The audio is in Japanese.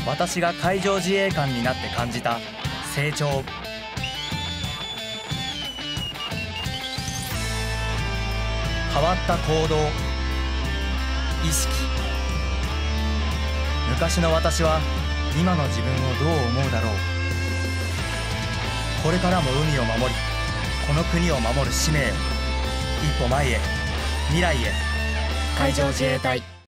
私が海上自衛官になって感じた成長。変わった行動、意識。昔の私は今の自分をどう思うだろう。これからも海を守り、この国を守る使命。一歩前へ、未来へ。海上自衛隊。